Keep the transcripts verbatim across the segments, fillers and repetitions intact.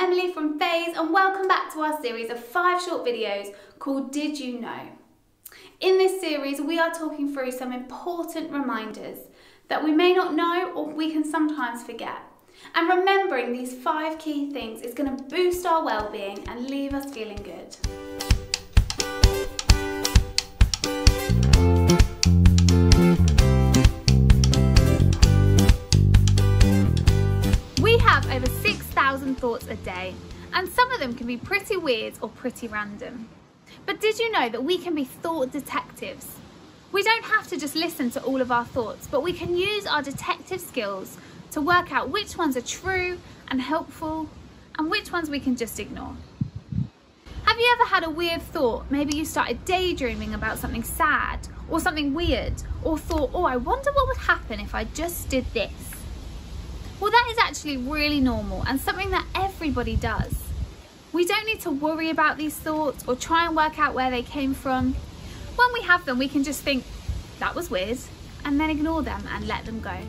Emily from Phase and welcome back to our series of five short videos called Did You Know? In this series we are talking through some important reminders that we may not know or we can sometimes forget. And remembering these five key things is going to boost our well-being and leave us feeling good. We have over six thousand thoughts a day, and some of them can be pretty weird or pretty random. But did you know that we can be thought detectives? We don't have to just listen to all of our thoughts, but we can use our detective skills to work out which ones are true and helpful and which ones we can just ignore. Have you ever had a weird thought? Maybe you started daydreaming about something sad or something weird, or thought, oh, I wonder what would happen if I just did this. Well, that is actually really normal and something that everybody does. We don't need to worry about these thoughts or try and work out where they came from. When we have them, we can just think, that was weird, and then ignore them and let them go.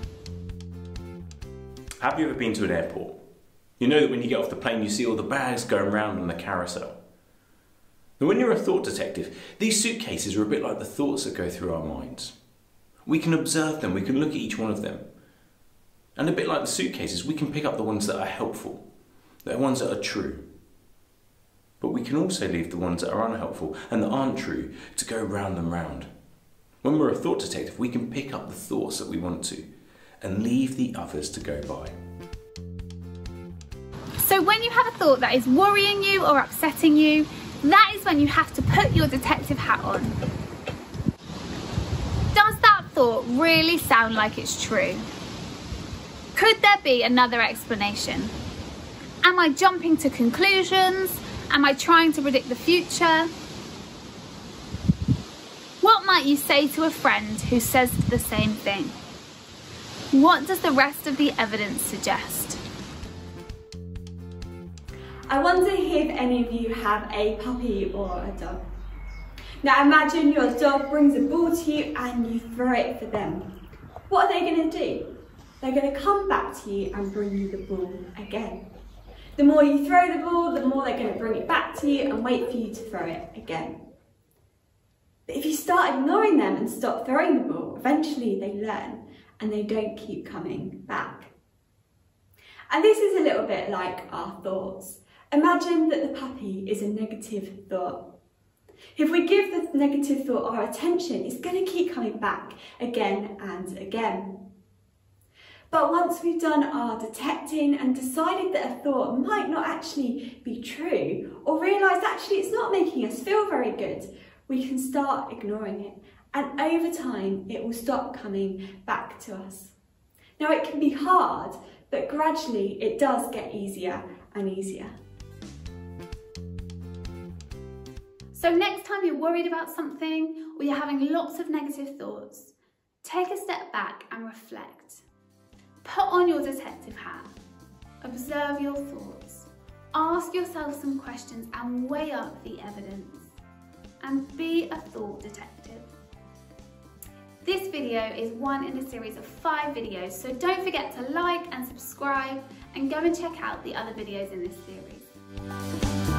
Have you ever been to an airport? You know that when you get off the plane, you see all the bags going round on the carousel. And when you're a thought detective, these suitcases are a bit like the thoughts that go through our minds. We can observe them, we can look at each one of them. And a bit like the suitcases, we can pick up the ones that are helpful, the ones that are true. But we can also leave the ones that are unhelpful and that aren't true to go round and round. When we're a thought detective, we can pick up the thoughts that we want to and leave the others to go by. So when you have a thought that is worrying you or upsetting you, that is when you have to put your detective hat on. Does that thought really sound like it's true? Could there be another explanation? Am I jumping to conclusions? Am I trying to predict the future? What might you say to a friend who says the same thing? What does the rest of the evidence suggest? I wonder if any of you have a puppy or a dog. Now imagine your dog brings a ball to you and you throw it for them. What are they going to do? They're going to come back to you and bring you the ball again. The more you throw the ball, the more they're going to bring it back to you and wait for you to throw it again. But if you start ignoring them and stop throwing the ball, eventually they learn and they don't keep coming back. And this is a little bit like our thoughts. Imagine that the puppy is a negative thought. If we give the negative thought our attention, it's going to keep coming back again and again. But once we've done our detecting and decided that a thought might not actually be true, or realised actually it's not making us feel very good, we can start ignoring it. And over time, it will stop coming back to us. Now it can be hard, but gradually it does get easier and easier. So next time you're worried about something or you're having lots of negative thoughts, take a step back and reflect. Put on your detective hat, observe your thoughts, ask yourself some questions and weigh up the evidence, and be a thought detective. This video is one in a series of five videos, so don't forget to like and subscribe and go and check out the other videos in this series.